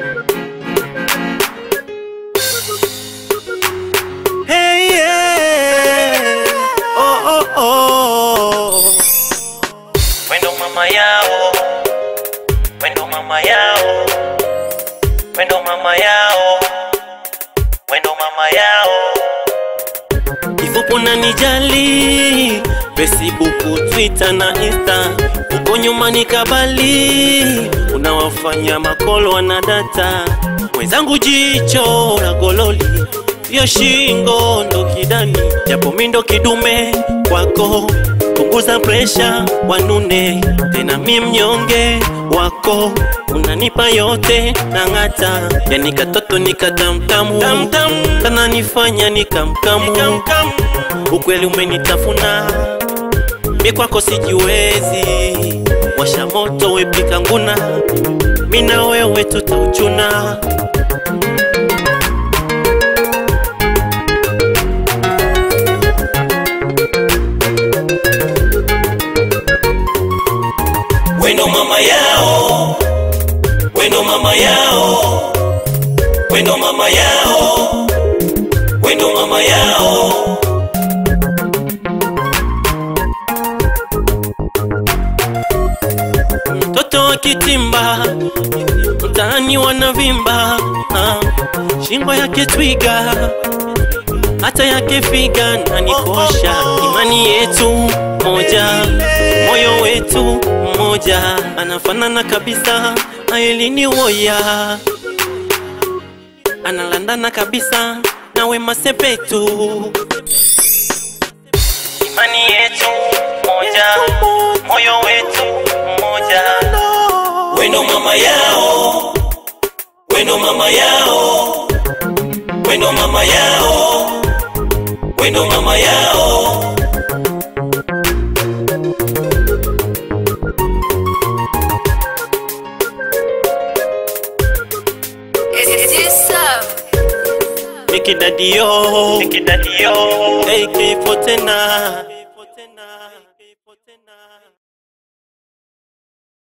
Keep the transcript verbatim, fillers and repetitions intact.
Hey yeah. Oh oh oh. Wendo mama yao, wendo mama yao, wendo mama yao, wendo mama yao. Kifupi unanijali, Facebook, Twitter na Insta. Uko nyuma nikabali, unawafanya makolo na data. Mwenzangu jicho la gololi, yo shingo ndo kidani. Japo mimi ndo kidume kwako, punguza pressure wanune. Tena mimi mnyonge wako, unanipa yote na ngata. Yani katoto nikatamtamu, kana nifanya nikamkamu. Ukweli umenitafuna, mimi kwako sijiwezi. Washa moto wepika nguna, mimi na wewe tutauchuna. Wendo mama yao, wendo mama yao, wendo mama yao, wendo mama yao. Mtoto wa kitimba, mtaani wanavimba. ah. Shingo yake twiga, hata yake figa na nikosha. Imani yetu moja, moyo wetu moja. Anafanana kabisa na Elini Woya, analandana kabisa na Wema Sepetu. Imani yetu moja, moyo wetu moja. Wendo mama yao, wendo mama yao, wendo mama yao, wendo mama yao. Mickey Daddy yo, Mickey Daddy yo, A K forty-nine.